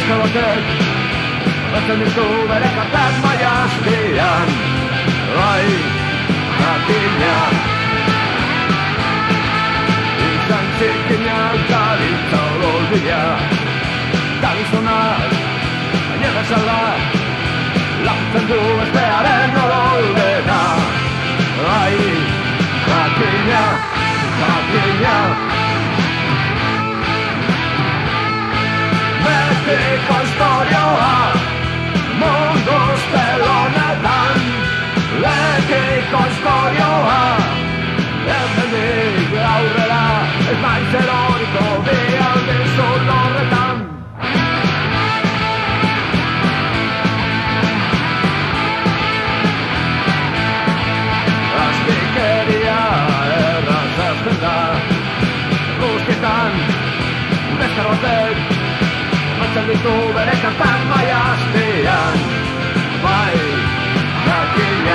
neska batek batzen ditu bere kartak maiazpian. Bai, jakina izan txikina garitza odolbidea. Galizonak baina bezala lantzen du bestearen odolbena. Bai, jakina, jakina betiko istorioa mundu ustelhonetan. Betiko istorioa hemendik aurrera ez naiz eroriko bi aldiz horretan. Astikeria errazazten da guztietan neska batek batzen ditu bere kartak maiazpian. Bai, jakina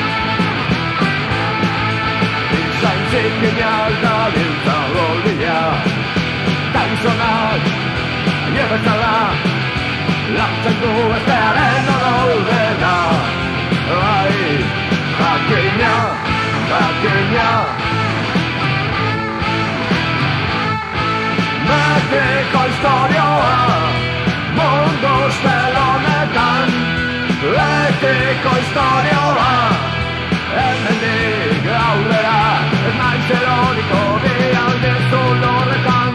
izan txikina gabiltza odolbidea. Galizonak baina bezala lantzen du bestearen odolbena. Bai, jakina, jakina betiko istorioa mundu ustelhonetan. Betiko istorioa hemendik aurrera ez naiz eroriko bi aldiz horretan.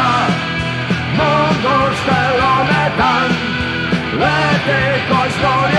Betiko istorioa mundu ustelhonetan. Betiko istorioa